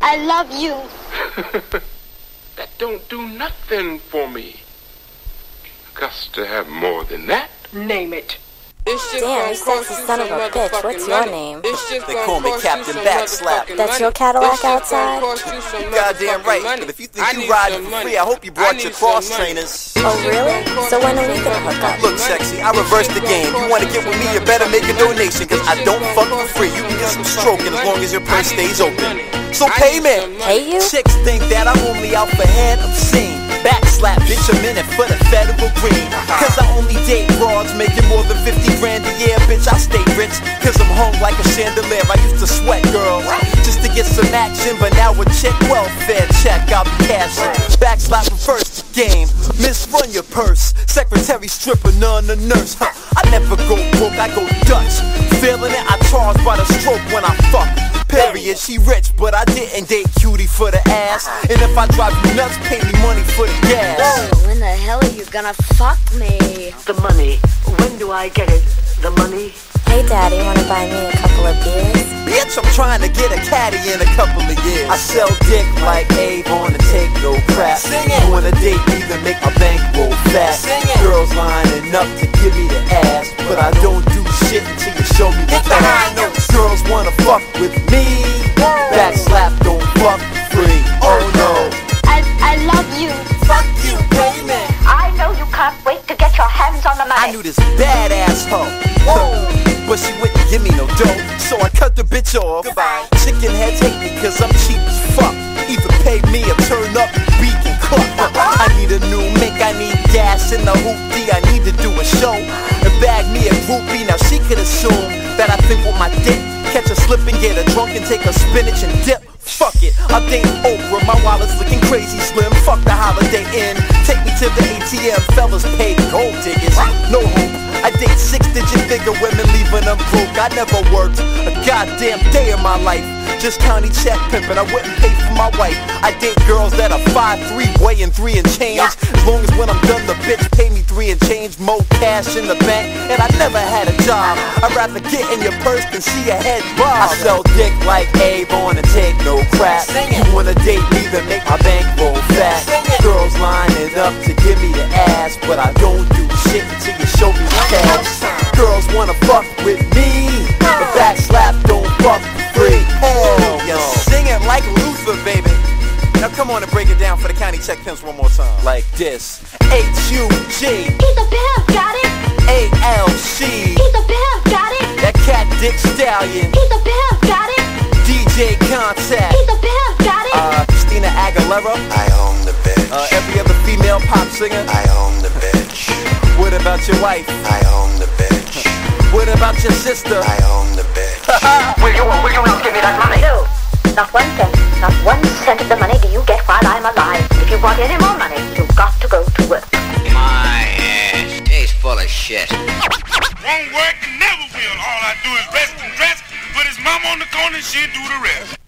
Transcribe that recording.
I love you. That don't do nothing for me. Got to have more than that. Name it. Damn, you sexy son of a bitch. What's your name? They call me Captain Backslap. That's your Cadillac outside? You goddamn right. But if you think you riding for free, I hope you brought your cross trainers. Oh, really? So when are we gonna hook up? Look, sexy, I reversed the game. You wanna get with me, you better make a donation, cause I don't fuck for free. You can get some stroking as long as your purse stays open. So pay me. Pay you? Chicks think that I'm only out for head obscene. Backslap, bitch, a minute for the federal green. Cause I only date broads making more than 50 grand a year, bitch, I stay rich. Cause I'm hung like a chandelier. I used to sweat girls just to get some action, but now with chick welfare check, I'll be cashing. Backslap reverse the game. Miss, run your purse. Secretary, stripper, none a nurse. I never go broke, I go Dutch. Feeling it, I charge by the stroke when I fuck. Period, she rich, but I didn't date cutie for the ass. And if I drive you nuts, pay me money for the gas. Oh, when the hell are you gonna fuck me? The money. When do I get it? The money? Hey, Daddy, wanna buy me a couple of beers? Bitch, I'm trying to get a caddy in a couple of years. I sell dick like Avon and take no crap. You wanna date me, then make my bankroll fat. Girls lining up to give me the ass, but I don't do shit until you show me the cash. Girls wanna fuck with me. Backslap, don't fuck free. Oh no. I love you. Fuck you, baby. I know you can't wait to get your hands on the money. I knew this badass hoe, but she wouldn't give me no dough, so I cut the bitch off. Goodbye. Chicken heads hate me cause I'm cheap as fuck. Either pay me or turn up the beat and cluck. I need a new mink, I need gas in the hoopty. I need to do a show and bag me a groupie. Now she could assume that I think with my dick. Catch a slip and get a drunk and take a spinach and dip. Fuck it, I'm dating Oprah, my wallet's looking crazy slim. Fuck the Holiday Inn, take me to the ATM. Fellas pay gold diggers, no hope. I date 6-digit figure women, leaving them broke. I never worked a goddamn day in my life. Just county check pimpin', I wouldn't pay for my wife. I date girls that are 5'3", weighing 3 and change. As long as when I'm done, the bitch pay me 3 and change. More cash in the bank, and I never had a job. I'd rather get in your purse than see your head bob. I sell dick like Avon and take no crap. You wanna date me, then make my bankroll fat. Girls lining up to give me the ass, but I don't do shit until you show me the cash. Girls wanna fuck with me, but Backslap don't fuck free. Hell no. Sing it like Luther, baby. Now come on and break it down for the county check pimps one more time. Like this. H-U-G. He's a pimp, got it. A-L-C. He's a pimp, got it. That cat dick stallion. He's a pimp, got it. DJ Contact. He's a pimp, got it. Christina Aguilera. I own the bitch. Every other female pop singer. I own the bitch. What about your wife? I own the bitch. What about your sister? I own the bitch. Will you not give me that money? No, not 1 cent, not 1 cent of the money do you get while I'm alive. If you want any more money, you've got to go to work. My ass, he's full of shit. Won't work, never will. All I do is rest and dress, put his mama on the corner and she'll do the rest.